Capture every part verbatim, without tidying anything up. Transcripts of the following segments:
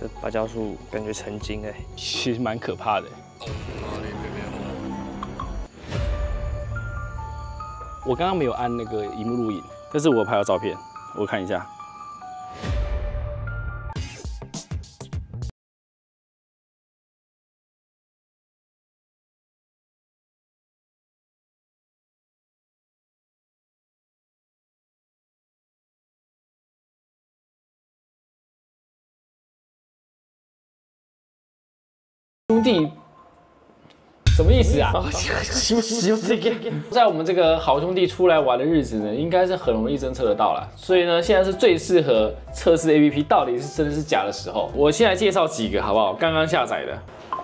这芭蕉树感觉成精哎， 其实蛮可怕的。我刚刚没有按那个荧幕录影，这是我拍的照片，我看一下。兄弟，什么意思啊？在我们这个好兄弟出来玩的日子呢，应该是很容易侦测得到了。所以呢，现在是最适合测试 A P P 到底是真是假的时候。我先来介绍几个好不好？刚刚下载的。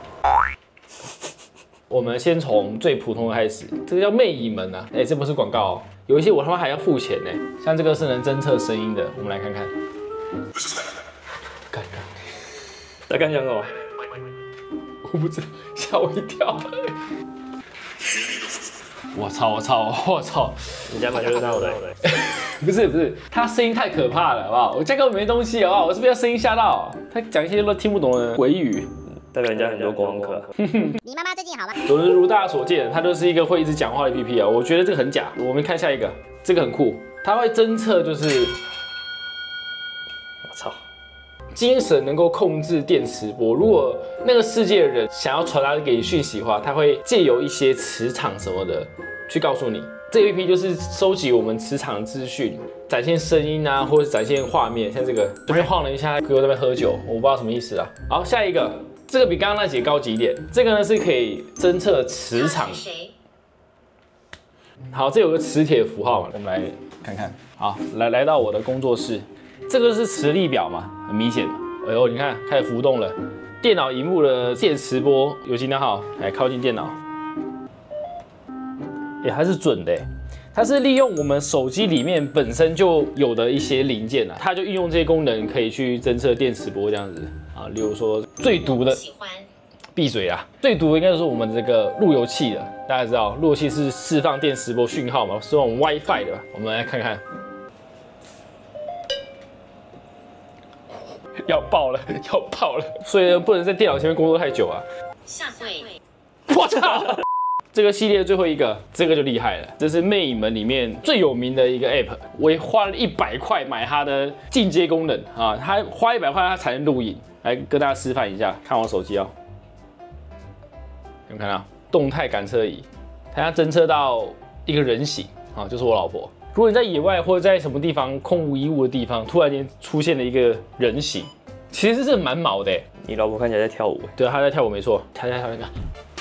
我们先从最普通的开始，这个叫魅影门啊，哎、欸，这不是广告哦。有一些我他妈还要付钱呢，像这个是能侦测声音的，我们来看看。干干， 在干讲什么？ 我不知道，吓我一跳。我操！我操！我操！ 你家蛮热闹的。 不是不是，他声音太可怕了，好不好？我家根本没东西，好不好？我是不是要声音吓到？他讲一些都听不懂的鬼语， 代表人家很多观光客。 你妈妈最近好吗？ 有人如大家所见，它就是一个会一直讲话的 A P P 啊。我觉得这个很假。我们看下一个，这个很酷，它会侦测就是， 我操。 精神能够控制电磁波，如果那个世界的人想要传达给你讯息的话，它会借由一些磁场什么的去告诉你。这个 A P P 就是收集我们磁场资讯，展现声音啊，或者展现画面。像这个这边晃了一下，给我在那边喝酒，我不知道什么意思啊。好，下一个，这个比刚刚那几个高级一点。这个呢是可以侦测磁场。好，这有个磁铁符号嘛，我们来看看。好，来来到我的工作室。这个是磁力表嘛，很明显。哎呦，你看开始浮动了。电脑荧幕的电磁波有信号，来靠近电脑。哎、欸，它是准的，它是利用我们手机里面本身就有的一些零件啊，它就运用这些功能可以去侦测电磁波这样子啊。例如说最毒的，闭嘴啊！最毒的应该是我们这个路由器的，大家知道路由器是释放电磁波讯号嘛，是用 WiFi 的。我们来看看。要爆了，要爆了！所以呢，不能在电脑前面工作太久啊。 下跪！ 我操！这个系列最后一个，这个就厉害了。这是魅影门里面最有名的一个 App， 我也花了一百块买它的进阶功能啊，它花一百块它才能录影。来跟大家示范一下，看我手机哦，有没有看到动态感测仪？它要侦测到一个人形啊，就是我老婆。如果你在野外或者在什么地方空无一物的地方，突然间出现了一个人形，其实是蛮毛的。 你老婆看起来在跳舞。 对，她在跳舞，没错，她在跳那个。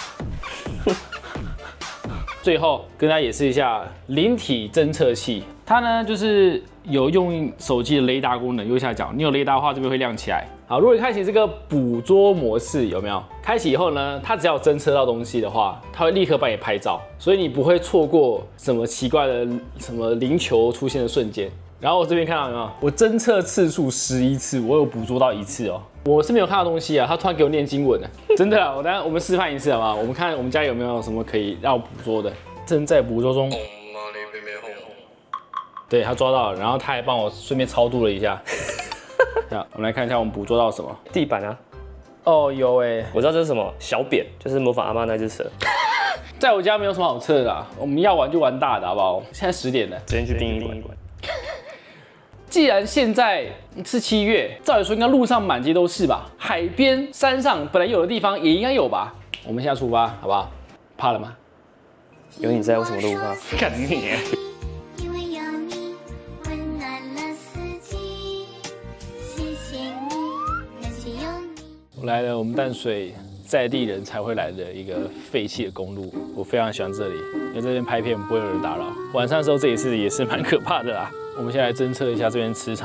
最后跟大家演示一下灵体侦测器，它呢就是有用手机的雷达功能，右下角你有雷达的话，这边会亮起来。好，如果你开启这个捕捉模式，有没有？开启以后呢，它只要侦测到东西的话，它会立刻帮你拍照，所以你不会错过什么奇怪的什么灵球出现的瞬间。然后我这边看到有没有？我侦测次数十一次，我有捕捉到一次哦。我是没有看到东西啊，他突然给我念经文了，真的啊！我等下我们示范一次好不好？我们看我们家有没有什么可以让我捕捉的，正在捕捉中。对，他抓到了，然后他还帮我顺便超度了一下。好，我们来看一下我们捕捉到什么。 地板啊。 哦，有哎， 我知道这是什么，小扁，就是模仿阿嬤那只蛇。 在我家没有什么好测的啦，我们要玩就玩大的好不好？现在十点了， 直接去殡仪馆。 既然现在是七月，照理说应该路上满街都是吧？海边、山上本来有的地方也应该有吧？我们现在出发，好不好？怕了吗？ 有你在，我什么都不怕。 干你！我来了，我们淡水在地人才会来的一个废弃的公路，我非常喜欢这里，因为这边拍片不会有人打扰。晚上的时候这里是也是蛮可怕的啦。我们先来侦测一下这边磁场。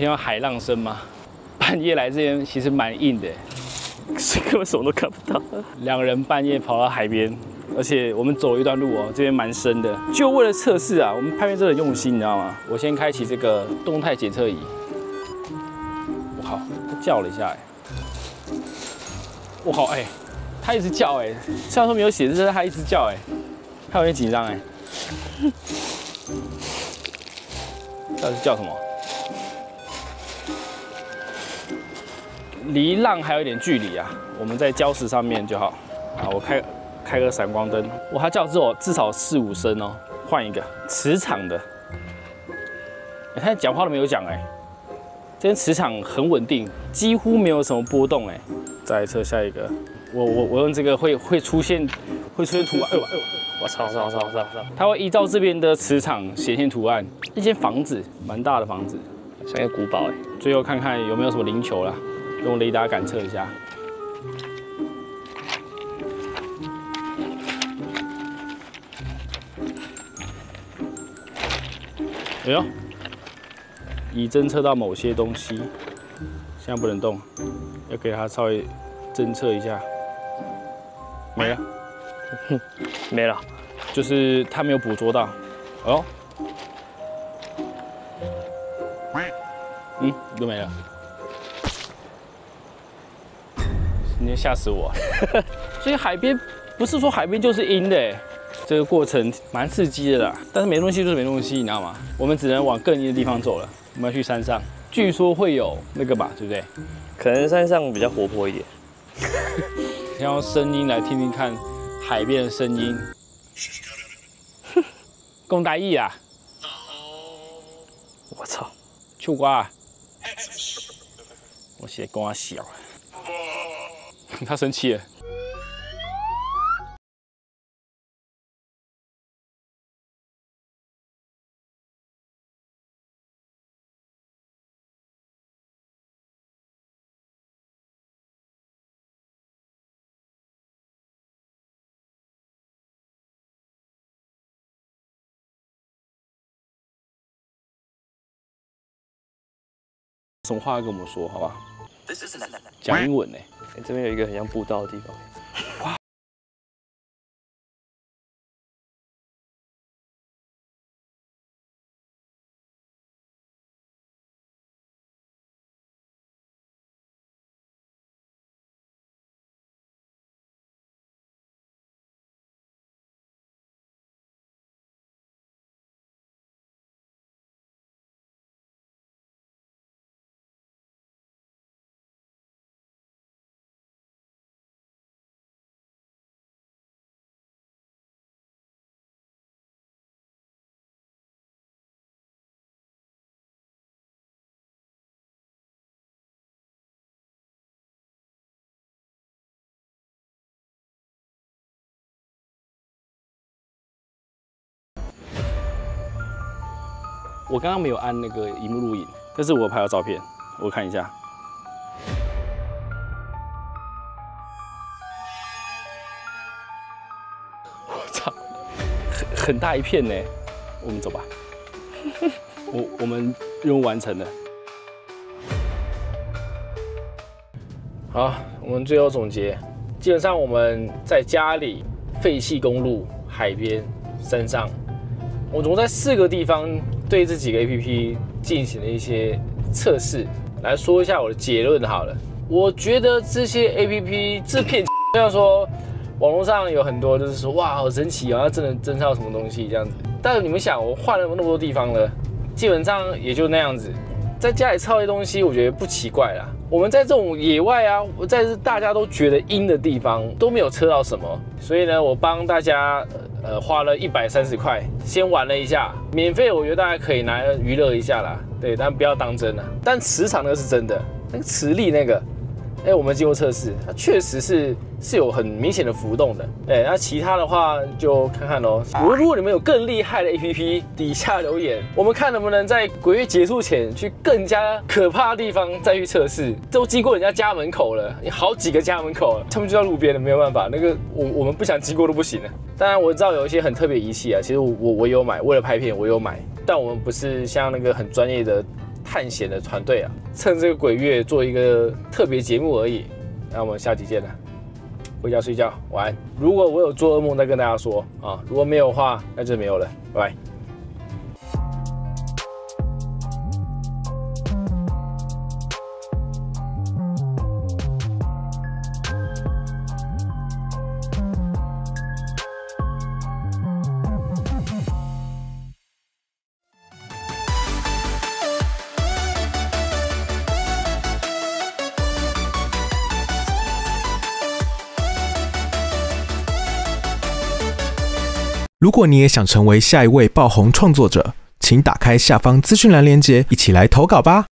听到海浪声吗？半夜来这边其实蛮硬的， 是根本什么都看不到。 两人半夜跑到海边，而且我们走了一段路哦，这边蛮深的，就为了测试啊，我们拍片真的很用心，你知道吗？我先开启这个动态检测仪，我靠，它叫了一下哎，我靠哎，它一直叫哎，虽然说没有显示，但是它一直叫哎，它有点紧张哎，到底是叫什么？离浪还有一点距离啊，我们在礁石上面就好。啊，我开开个闪光灯，哇，它叫之后至少四五声哦。换一个磁场的，哎，他讲话都没有讲哎，这边磁场很稳定，几乎没有什么波动哎。再来测下一个，我我我用这个会会出现会出现图案，哎呦哎呦， 我操操操操操！ 它会依照这边的磁场显现图案。一间房子，蛮大的房子， 像一个古堡哎。 最后看看有没有什么灵球啦。用雷达感测一下，哎呦，已侦测到某些东西，现在不能动，要给它稍微侦测一下，没了， 没了， 就是它没有捕捉到，哦，嗯，都没了。你吓死我！所以海边不是说海边就是阴的，这个过程蛮刺激的啦。但是没东西就是没东西，你知道吗？我们只能往更阴的地方走了。我们要去山上，据说会有那个吧，对不对？ 可能山上比较活泼一点。 先用声音来听听看海边的声音。讲台语啊！ 我操！ 秋瓜，我写跟我小。他生气了。什么话要跟我们说，好吧？讲英文呢。 哎，这边有一个很像步道的地方。哇！我刚刚没有按那个荧幕录影，但是我拍到照片，我看一下。我操，很很大一片呢。我们走吧。我我们任务完成了。好，我们最后总结，基本上我们在家里、废弃公路、海边、山上，我总共在四个地方对这几个 A P P 进行了一些测试，来说一下我的结论好了。我觉得这些 A P P 这片，就像说网络上有很多就是说哇好神奇啊，它真的侦测到什么东西这样子。但是你们想，我换了那么多地方了，基本上也就那样子。在家里抄一些东西，我觉得不奇怪啦。我们在这种野外啊，在大家都觉得阴的地方都没有测到什么，所以呢，我帮大家呃花了一百三十块，先玩了一下，免费，我觉得大家可以拿来娱乐一下啦，对，但不要当真啦。但磁场那个是真的，那个磁力那个，哎、欸，我们经过测试，它确实是是有很明显的浮动的，哎、欸，那其他的话就看看咯。如果你们有更厉害的 A P P， 底下留言，我们看能不能在鬼月结束前去更加可怕的地方再去测试。都经过人家家门口了，好几个家门口了，他们就在路边了，没有办法，那个我我们不想经过都不行了。当然我知道有一些很特别仪器啊，其实我我我有买，为了拍片我有买，但我们不是像那个很专业的探险的团队啊，趁这个鬼月做一个特别节目而已。那我们下集见了，回家睡觉，晚安。如果我有做噩梦，再跟大家说啊；如果没有的话，那就没有了，拜拜。 如果你也想成为下一位爆红创作者，请打开下方资讯栏连结，一起来投稿吧。